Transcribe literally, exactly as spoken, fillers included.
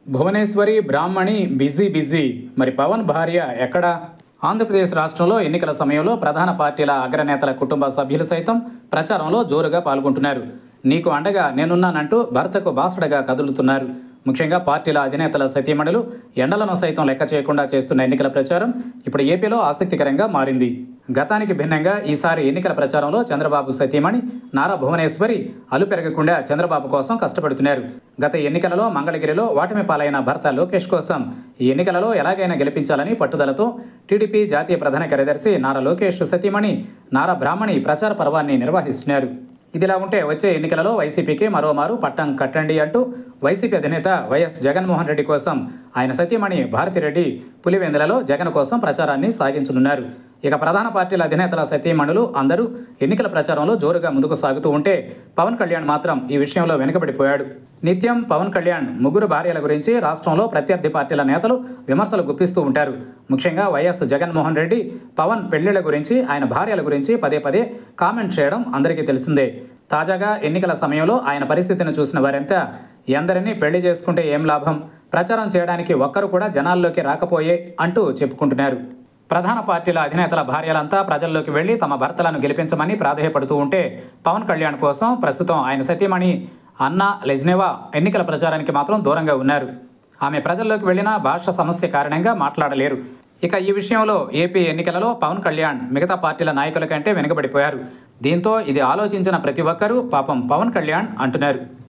భువనేశ్వరి బ్రాహ్మణి busy busy. మరి పవన్ భార్య ఎక్కడ? ఆంధ్రప్రదేశ్ రాష్ట్రంలో ఎన్నికల సమయంలో ప్రధాన పార్టీల అగ్రనేతల కుటుంబ సభ్యులు సైతం ప్రచారంలో జోరుగా పాల్గొంటున్నారు. నీకు అండగా నేనున్నానంటూ భర్తకు బాసటగా కదులుతున్నారు. ముఖ్యంగా పార్టీల అధినేతల సతీమణులు ఎండలను సైతం లెక్క చేయకుండా చేస్తున్న ఎన్నికల ప్రచారం ఇప్పుడు ఏపీలో ఆసక్తికరంగా మారింది. గతానికి భిన్నంగా ఈసారి ఎన్నికల ప్రచారంలో చంద్రబాబు సతీమణి నారా భువనేశ్వరి అలు పెరగకుండా చంద్రబాబు కోసం కష్టపడుతున్నారు. గత ఎన్నికలలో మంగళగిరిలో ఓటమి పాలైన భర్త లోకేష్ కోసం ఈ ఎన్నికలలో ఎలాగైనా గెలిపించాలని పట్టుదలతో టీడీపీ జాతీయ ప్రధాన కార్యదర్శి నారా లోకేష్ సతీమణి నారా బ్రాహ్మణి ప్రచార పర్వాన్ని నిర్వహిస్తున్నారు. ఇదిలా ఉంటే వచ్చే ఎన్నికలలో వైసీపీకి మరోమారు పట్టం కట్టండి అంటూ వైసీపీ అధినేత వైఎస్ జగన్మోహన్ రెడ్డి కోసం ఆయన సతీమణి భారతిరెడ్డి పులివెందులలో జగన్ కోసం ప్రచారాన్ని సాగించనున్నారు. ఇక ప్రధాన పార్టీల అధినేతల సతీమణులు అందరూ ఎన్నికల ప్రచారంలో జోరుగా ముందుకు సాగుతూ ఉంటే పవన్ కళ్యాణ్ మాత్రం ఈ విషయంలో వెనుకబడిపోయాడు. నిత్యం పవన్ కళ్యాణ్ ముగ్గురు భార్యల గురించి రాష్ట్రంలో ప్రత్యర్థి పార్టీల నేతలు విమర్శలు గుప్పిస్తూ ఉంటారు. ముఖ్యంగా వైఎస్ జగన్మోహన్ రెడ్డి పవన్ పెళ్లిళ్ల గురించి, ఆయన భార్యల గురించి పదే పదే కామెంట్ చేయడం అందరికీ తెలిసిందే. తాజాగా ఎన్నికల సమయంలో ఆయన పరిస్థితిని చూసిన వారంతా ఎందరినీ పెళ్లి చేసుకుంటే ఏం లాభం, ప్రచారం చేయడానికి ఒక్కరు కూడా జనాల్లోకి రాకపోయే అంటూ చెప్పుకుంటున్నారు. ప్రధాన పార్టీల అధినేతల భార్యలంతా ప్రజల్లోకి వెళ్లి తమ భర్తలను గెలిపించమని ప్రాధేయపడుతూ ఉంటే పవన్ కళ్యాణ్ కోసం ప్రస్తుతం ఆయన సతీమణి అన్నా లెజ్నేవా ఎన్నికల ప్రచారానికి మాత్రం దూరంగా ఉన్నారు. ఆమె ప్రజల్లోకి వెళ్లినా భాష సమస్య కారణంగా మాట్లాడలేరు. ఇక ఈ విషయంలో ఏపీ ఎన్నికలలో పవన్ కళ్యాణ్ మిగతా పార్టీల నాయకుల కంటే వెనుకబడిపోయారు. దీంతో ఇది ఆలోచించిన ప్రతి ఒక్కరూ పాపం పవన్ కళ్యాణ్ అంటున్నారు.